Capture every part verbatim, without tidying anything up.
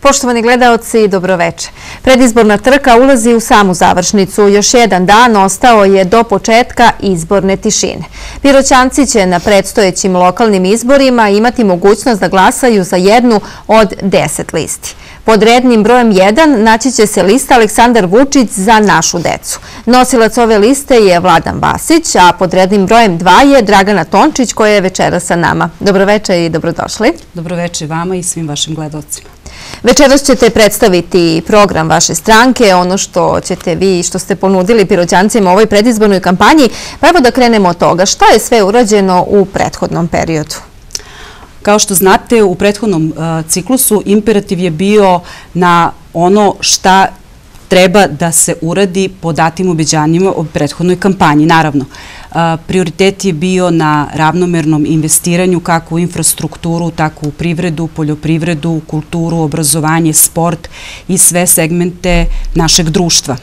Poštovani gledaoci, dobroveče. Predizborna trka ulazi u samu završnicu. Još jedan dan ostao je do početka izborne tišine. Piroćanci će na predstojećim lokalnim izborima imati mogućnost da glasaju za jednu od deset listi. Pod rednim brojem jedan naći će se lista Aleksandar Vučić za našu decu. Nosilac ove liste je Vladan Vasić, a pod rednim brojem dva je Dragana Tončić koja je večeras sa nama. Dobroveče i dobrodošli. Dobroveče vama i svim vašim gledaocima. Večeras ćete predstaviti program vaše stranke, ono što ćete vi, što ste ponudili Piroćancima u ovoj predizbornoj kampanji. Pa evo da krenemo od toga. Šta je sve urađeno u prethodnom periodu? Kao što znate, u prethodnom ciklusu imperativ je bio na ono šta treba da se uradi po datim obećanjima u prethodnoj kampanji. Naravno, prioritet je bio na ravnomernom investiranju kako u infrastrukturu, tako u privredu, poljoprivredu, kulturu, obrazovanje, sport i sve segmente našeg društva.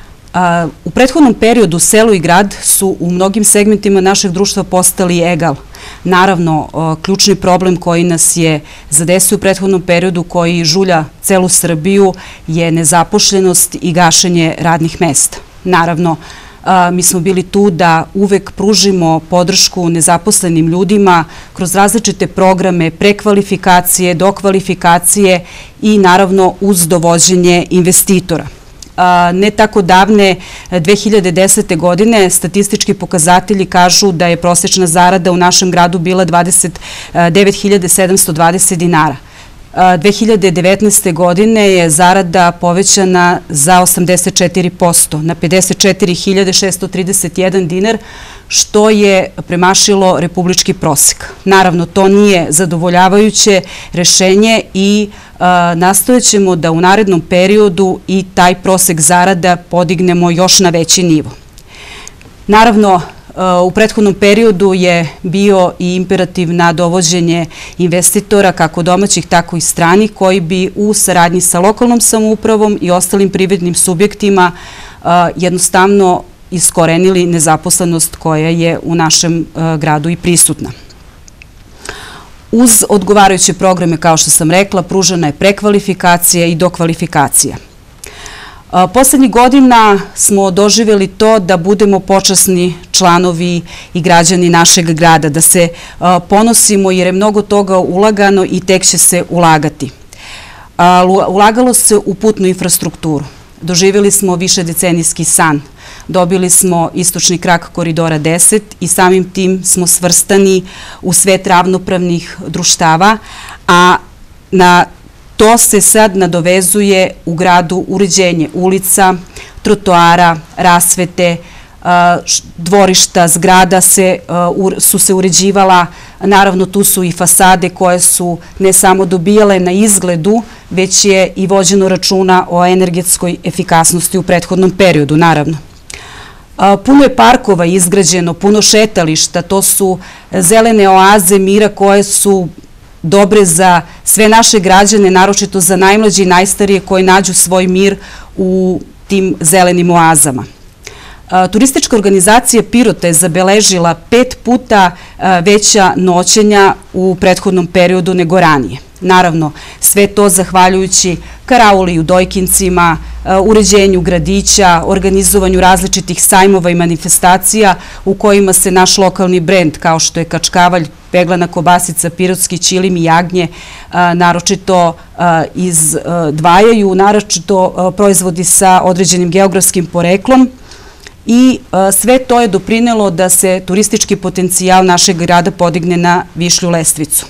U prethodnom periodu selo i grad su u mnogim segmentima našeg društva postali egal. Naravno, ključni problem koji nas je zadesio u prethodnom periodu, koji žulja celu Srbiju, je nezaposlenost i gašenje radnih mesta. Naravno, mi smo bili tu da uvek pružimo podršku nezaposlenim ljudima kroz različite programe, prekvalifikacije, dokvalifikacije i naravno uz dovođenje investitora. Ne tako davne dve hiljade desete. godine statistički pokazatelji kažu da je prosečna zarada u našem gradu bila dvadeset devet hiljada sedamsto dvadeset dinara. dve hiljade devetnaeste. godine je zarada povećana za osamdeset četiri posto na pedeset četiri hiljade šessto trideset jedan dinar, što je premašilo republički prosek. Naravno, to nije zadovoljavajuće rešenje i nastojat ćemo da u narednom periodu i taj prosek zarada podignemo još na veći nivo. Naravno, u prethodnom periodu je bio i imperativ na dovođenje investitora, kako domaćih, tako i stranih, koji bi u saradnji sa lokalnom samoupravom i ostalim privrednim subjektima jednostavno iskorenili nezaposlenost koja je u našem gradu i prisutna. Uz odgovarajuće programe, kao što sam rekla, pružena je prekvalifikacija i dokvalifikacija. Poslednjih godina smo doživjeli to da budemo počasni članovi i građani našeg grada, da se ponosimo jer je mnogo toga ulagano i tek će se ulagati. Ulagalo se u putnu infrastrukturu. Doživjeli smo višedecenijski san. Dobili smo istočni krak koridora deset i samim tim smo svrstani u svet ravnopravnih društava, a na to se sad nadovezuje u gradu uređenje ulica, trotoara, rasvete, dvorišta, zgrada su se uređivala. Naravno, tu su i fasade koje su ne samo dobijale na izgledu, već je i vođeno računa o energetskoj efikasnosti u prethodnom periodu, naravno. Puno je parkova izgrađeno, puno šetališta, to su zelene oaze mira koje su dobre za sve naše građane, naročito za najmlađe i najstarije koji nađu svoj mir u tim zelenim oazama. Turistička organizacija Pirota je zabeležila pet puta veća noćenja u prethodnom periodu nego ranije. Naravno, sve to zahvaljujući karauli u Dojkincima, uređenju gradića, organizovanju različitih sajmova i manifestacija u kojima se naš lokalni brend, kao što je kačkavalj, peglana kobasica, pirotski ćilim i jagnje, naročito izdvajaju, naročito proizvodi sa određenim geografskim poreklom. I sve to je doprinelo da se turistički potencijal našeg grada podigne na višlju lestvicu.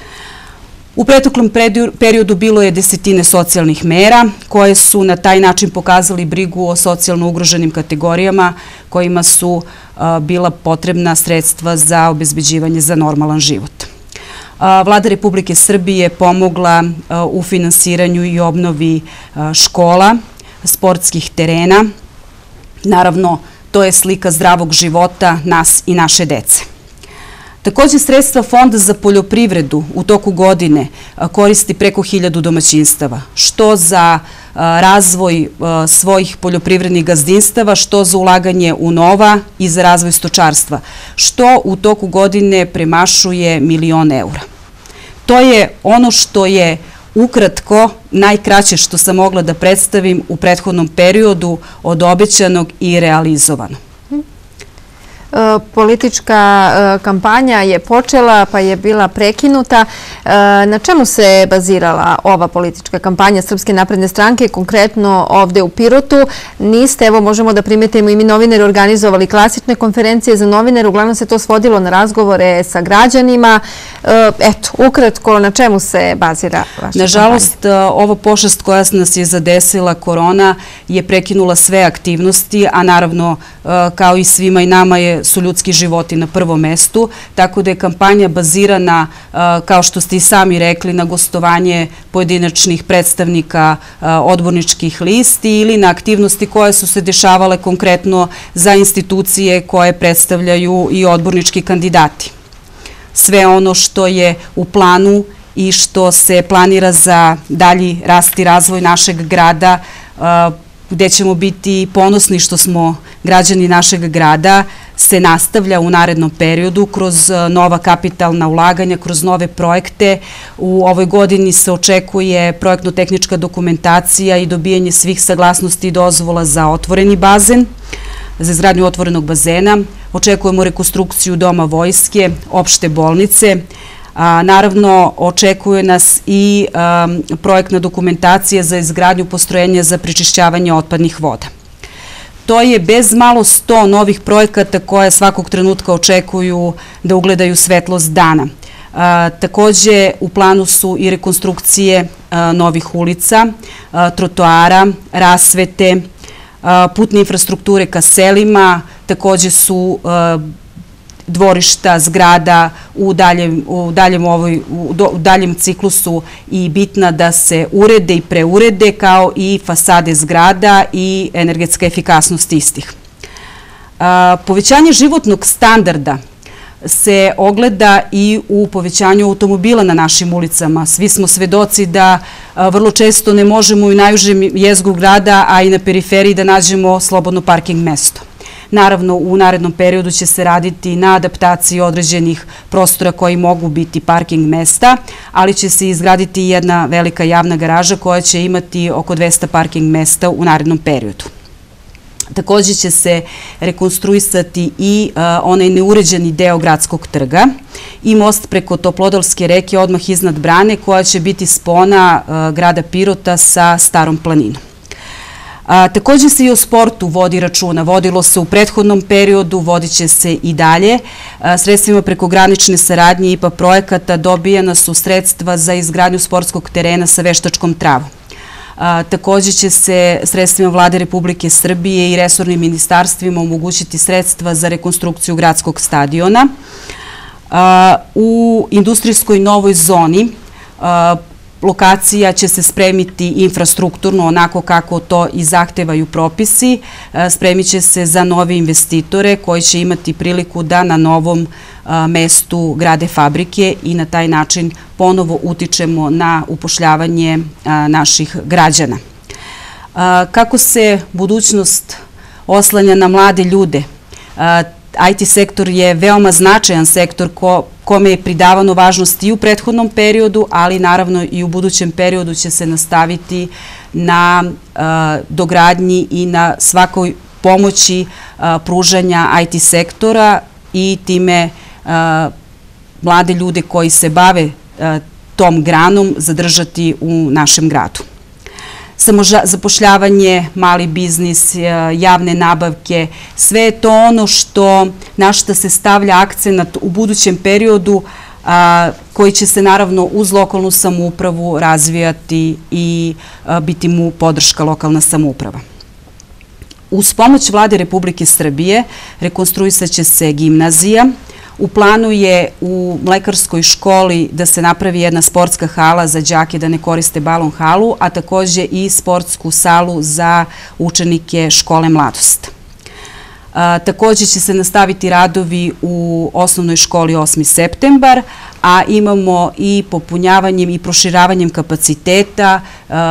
U pretoklom periodu bilo je desetine socijalnih mera koje su na taj način pokazali brigu o socijalno ugroženim kategorijama kojima su bila potrebna sredstva za obezbeđivanje za normalan život. Vlada Republike Srbije pomogla u finansiranju i obnovi škola, sportskih terena. Naravno, to je slika zdravog života nas i naše dece. Također, sredstva Fonda za poljoprivredu u toku godine koristi preko hiljadu domaćinstava, što za razvoj svojih poljoprivrednih gazdinstava, što za ulaganje u nova i za razvoj stočarstva, što u toku godine premašuje milion eura. To je ono što je ukratko, najkraće što sam mogla da predstavim u prethodnom periodu od obećanog i realizovanog. Politička kampanja je počela pa je bila prekinuta. Na čemu se bazirala ova politička kampanja Srpske napredne stranke, konkretno ovde u Pirotu? Niste, evo možemo da primetimo i mi novinari, organizovali klasične konferencije za novinare, uglavnom se to svodilo na razgovore sa građanima. Eto, ukratko, na čemu se bazira vaša kampanja? Nažalost, ova pošast koja nas je zadesila, korona, je prekinula sve aktivnosti, a naravno, kao i svima i nama je su ljudski životi na prvom mestu, tako da je kampanja bazirana, kao što ste i sami rekli, na gostovanje pojedinačnih predstavnika odborničkih listi ili na aktivnosti koje su se dešavale konkretno za institucije koje predstavljaju i odbornički kandidati. Sve ono što je u planu i što se planira za dalji rast i razvoj našeg grada, gde ćemo biti ponosni što smo građani našeg grada, se nastavlja u narednom periodu kroz nova kapitalna ulaganja, kroz nove projekte. U ovoj godini se očekuje projektno-tehnička dokumentacija i dobijanje svih saglasnosti i dozvola za otvoreni bazen, za izgradnju otvorenog bazena. Očekujemo rekonstrukciju Doma vojske, opšte bolnice. Naravno, očekuje nas i projektna dokumentacija za izgradnju postrojenja za prečišćavanje otpadnih voda. To je bez malo sto novih projekata koje svakog trenutka očekuju da ugledaju svetlost dana. Takođe, u planu su i rekonstrukcije novih ulica, trotoara, rasvete, putne infrastrukture ka selima, takođe su dvorišta, zgrada u daljem, u daljem, ovoj, u daljem ciklusu i bitna da se urede i preurede, kao i fasade zgrada i energetska efikasnost istih. Povećanje životnog standarda se ogleda i u povećanju automobila na našim ulicama. Svi smo svedoci da vrlo često ne možemo i u najužem jezgru grada, a i na periferiji da nađemo slobodno parking mesto. Naravno, u narednom periodu će se raditi na adaptaciji određenih prostora koji mogu biti parking mesta, ali će se izgraditi jedna velika javna garaža koja će imati oko dvesta parking mesta u narednom periodu. Takođe će se rekonstruisati i onaj neuređeni deo gradskog trga i most preko Toplodolske reke odmah iznad brane koja će biti spona grada Pirota sa Starom planinom. Takođe se i o sportu vodi računa. Vodilo se u prethodnom periodu, vodit će se i dalje. Sredstvima preko granične saradnje I P A projekata dobijena su sredstva za izgradnju sportskog terena sa veštačkom travom. Takođe će se sredstvima Vlade Republike Srbije i resornim ministarstvima omogućiti sredstva za rekonstrukciju gradskog stadiona. U industrijskoj novoj zoni lokacija će se spremiti infrastrukturno, onako kako to i zahtevaju propisi. Spremit će se za nove investitore koji će imati priliku da na novom mestu grade fabrike i na taj način ponovo utičemo na upošljavanje naših građana. Kako se budućnost oslanja na mlade ljude? I T sektor je veoma značajan sektor kome je pridavano važnost i u prethodnom periodu, ali naravno i u budućem periodu će se nastaviti na dogradnji i na svakoj pomoći pružanja I T sektora i time mlade ljude koji se bave tom granom zadržati u našem gradu. Samozapošljavanje, mali biznis, javne nabavke, sve je to ono što, na što se stavlja akcenat u budućem periodu koji će se naravno uz lokalnu samoupravu razvijati i biti mu podrška lokalna samouprava. Uz pomoć Vlade Republike Srbije rekonstruisat će se gimnazija. U planu je u Mlekarskoj školi da se napravi jedna sportska hala za đake da ne koriste balon halu, a takođe i sportsku salu za učenike škole Mladost. Takođe će se nastaviti radovi u osnovnoj školi osmi septembar, a imamo i popunjavanjem i proširavanjem kapaciteta,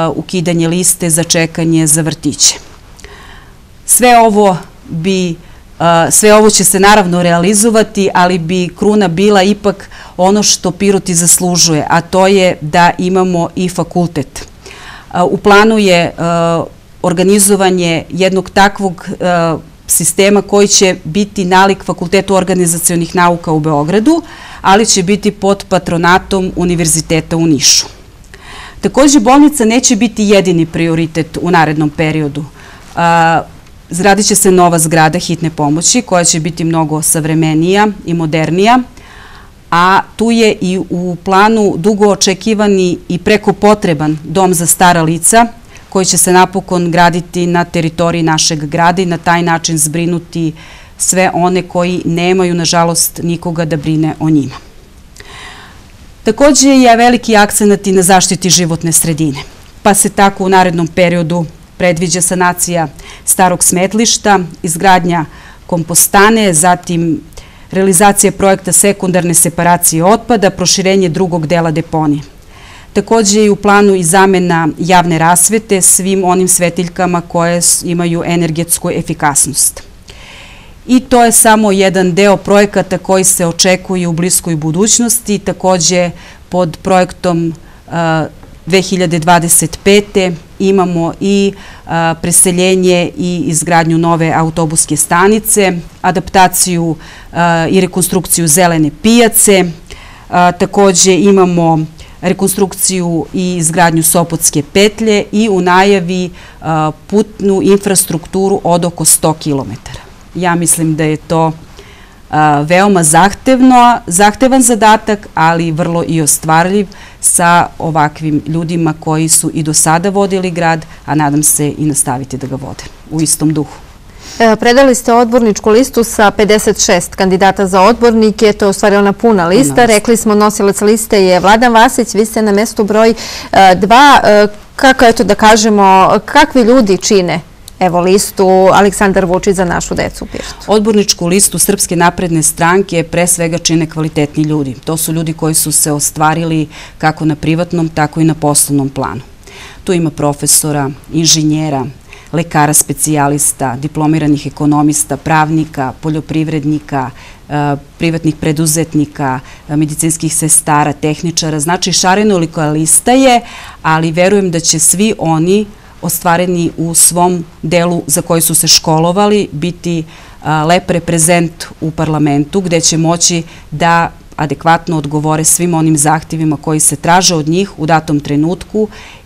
ukidanje liste za čekanje za vrtiće. Sve ovo bi Sve ovo će se naravno realizovati, ali bi kruna bila ipak ono što Pirot i zaslužuje, a to je da imamo i fakultet. U planu je organizovanje jednog takvog sistema koji će biti nalik Fakultetu organizacionih nauka u Beogradu, ali će biti pod patronatom Univerziteta u Nišu. Također, bolnica neće biti jedini prioritet u narednom periodu. Izgradit će se nova zgrada hitne pomoći koja će biti mnogo savremenija i modernija, a tu je i u planu dugo očekivani i preko potreban dom za stara lica koji će se napokon graditi na teritoriji našeg grada i na taj način zbrinuti sve one koji nemaju, nažalost, nikoga da brine o njima. Također je veliki akcenat i na zaštiti životne sredine, pa se tako u narednom periodu predviđa sanacija starog smetlišta, izgradnja kompostane, zatim realizacija projekta sekundarne separacije otpada, proširenje drugog dela deponije. Također je u planu i zamena javne rasvete svim onim svetiljkama koje imaju energetsku efikasnost. I to je samo jedan deo projekata koji se očekuje u bliskoj budućnosti. Također pod projektom dve hiljade dvadeset pete imamo i preseljenje i izgradnju nove autobuske stanice, adaptaciju i rekonstrukciju zelene pijace. Također imamo rekonstrukciju i izgradnju Sopotske petlje i u najavi putnu infrastrukturu od oko sto kilometara. Ja mislim da je to veoma zahtevan zadatak, ali vrlo i ostvarljiv sa ovakvim ljudima koji su i do sada vodili grad, a nadam se i nastaviti da ga vode u istom duhu. Predali ste odborničku listu sa pedeset šest kandidata za odbornike, to je u stvari ona puna lista. Rekli smo, nosilac liste je Vladan Vasić, vi ste na mestu broj dva. Kako, eto da kažemo, kakvi ljudi čine evo listu Aleksandar Vučić za našu decu u Pirotu? Odborničku listu Srpske napredne stranke pre svega čine kvalitetni ljudi. To su ljudi koji su se ostvarili kako na privatnom, tako i na poslovnom planu. Tu ima profesora, inženjera, lekara specijalista, diplomiranih ekonomista, pravnika, poljoprivrednika, privatnih preduzetnika, medicinskih sestara, tehničara. Znači, šarenolika lista je, ali verujem da će svi oni ostvareni u svom delu za koji su se školovali biti lep reprezent u parlamentu gde će moći da adekvatno odgovore svim onim zahtjevima koji se traže od njih u datom trenutku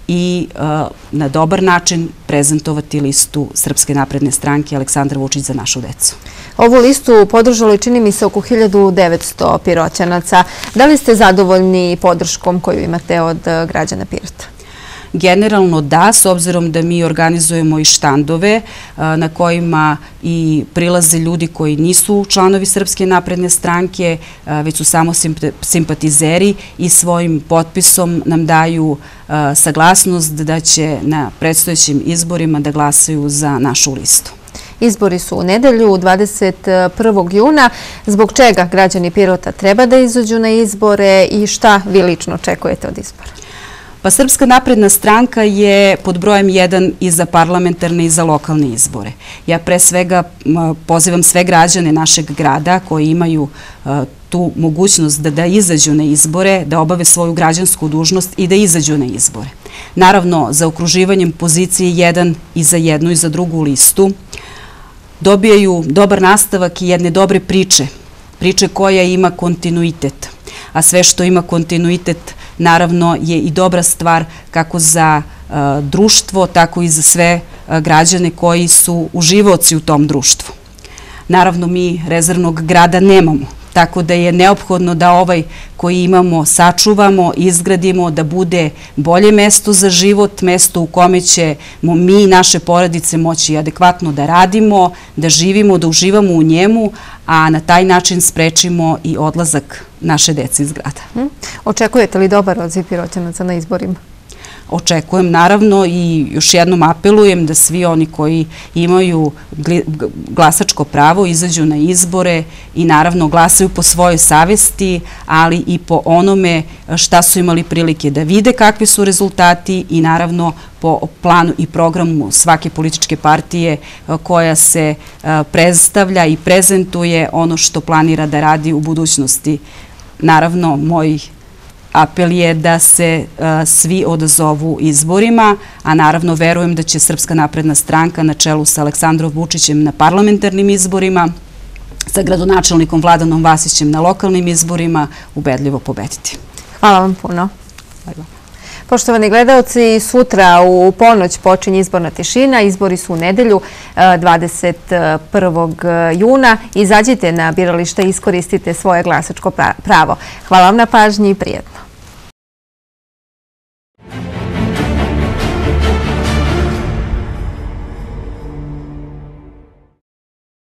i na dobar način prezentovati listu Srpske napredne stranke Aleksandar Vučić za našu decu. Ovu listu podržalo i čini mi se oko hiljadu devetsto Piroćanaca. Da li ste zadovoljni podrškom koju imate od građana Pirota? Generalno da, s obzirom da mi organizujemo i štandove na kojima i prilaze ljudi koji nisu članovi Srpske napredne stranke, već su samo simpatizeri i svojim potpisom nam daju saglasnost da će na predstojećim izborima da glasaju za našu listu. Izbori su u nedelju, dvadeset prvog juna. Zbog čega građani Pirota treba da izađu na izbore i šta vi lično očekujete od izbora? Pa Srpska napredna stranka je pod brojem jedan i za parlamentarne i za lokalne izbore. Ja pre svega pozivam sve građane našeg grada koji imaju tu mogućnost da izađu na izbore, da obave svoju građansku dužnost i da izađu na izbore. Naravno, za okruživanjem pozicije jedan i za jednu i za drugu listu dobijaju dobar nastavak i jedne dobre priče, priče koja ima kontinuitet, a sve što ima kontinuitet naravno je i dobra stvar kako za društvo, tako i za sve građane koji su uživaoci u tom društvu. Naravno, mi rezervnog grada nemamo, tako da je neophodno da ovaj koji imamo sačuvamo, izgradimo, da bude bolje mesto za život, mesto u kome ćemo mi i naše porodice moći adekvatno da radimo, da živimo, da uživamo u njemu, a na taj način sprečimo i odlazak naše dece iz grada. Očekujete li dobar odziv Piroćanaca na izborima? očekujem naravno i još jednom apelujem da svi oni koji imaju glasačko pravo izađu na izbore i naravno glasaju po svojoj savesti, ali i po onome šta su imali prilike da vide kakvi su rezultati i naravno po planu i programu svake političke partije koja se predstavlja i prezentuje ono što planira da radi u budućnosti. Naravno, moj apel je da se svi odazovu izborima, a naravno verujem da će Srpska napredna stranka na čelu sa Aleksandrom Vučićem na parlamentarnim izborima, sa gradonačelnikom Vladanom Vasićem na lokalnim izborima ubedljivo pobediti. Hvala vam puno. Poštovani gledalci, sutra u ponoć počinje izborna tišina. Izbori su u nedelju dvadeset prvog juna. Izađite na biralište i iskoristite svoje glasačko pravo. Hvala vam na pažnji i prijatno.